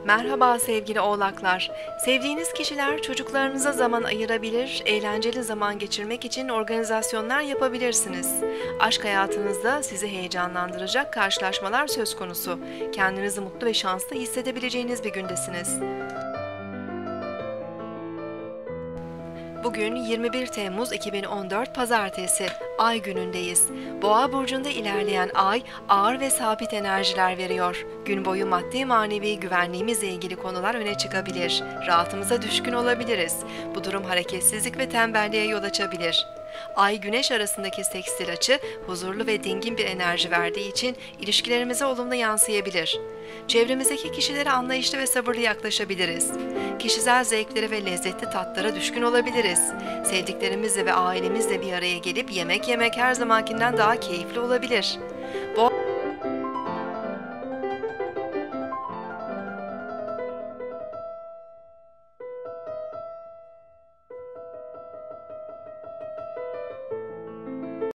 Merhaba sevgili oğlaklar. Sevdiğiniz kişiler çocuklarınıza zaman ayırabilir, eğlenceli zaman geçirmek için organizasyonlar yapabilirsiniz. Aşk hayatınızda sizi heyecanlandıracak karşılaşmalar söz konusu. Kendinizi mutlu ve şanslı hissedebileceğiniz bir gündesiniz. Bugün 21 Temmuz 2014 Pazartesi, Ay günündeyiz. Boğa burcunda ilerleyen Ay, ağır ve sabit enerjiler veriyor. Gün boyu maddi manevi güvenliğimizle ilgili konular öne çıkabilir. Rahatımıza düşkün olabiliriz. Bu durum hareketsizlik ve tembelliğe yol açabilir. Ay-Güneş arasındaki sekstil açı huzurlu ve dingin bir enerji verdiği için ilişkilerimize olumlu yansıyabilir. Çevremizdeki kişilere anlayışlı ve sabırlı yaklaşabiliriz. Kişisel zevklere ve lezzetli tatlara düşkün olabiliriz. Sevdiklerimizle ve ailemizle bir araya gelip yemek yemek her zamankinden daha keyifli olabilir. Bu